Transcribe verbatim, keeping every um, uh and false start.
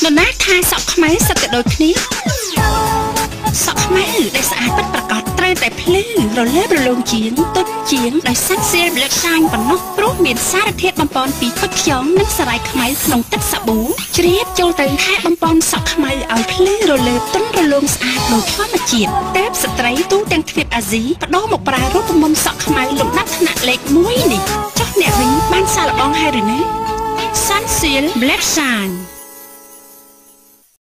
នរណាថាសក់ខ្មៅសឹកតែដូចគ្នាសក់ខ្មៅដែលស្អាតពិតប្រាកដត្រូវតែភ្លឺរលើបរលោងជាងទន់ជាងដោយសាច់សៀល Black Shine ប៉ុណ្ណោះព្រោះមានសារធាតុបំពន់ពីទឹកខ្យងនិងសារ៉ាយខ្មៅក្នុងទឹកសាប៊ូជ្រាបចូលទៅថែបំពន់សក់ខ្មៅឲ្យភ្លឺរលើបទន់រលោងស្អាតដូចធម្មជាតិតែស្ត្រីទូទាំងទ្វីបអាស៊ីបដូរមកប្រើរូបមន្តសក់ខ្មៅលំដាប់ថ្នាក់លេខមួយនេះចុះអ្នកវិញបានសាកល្បងហើយឬនៅ Sunsilk Black Shine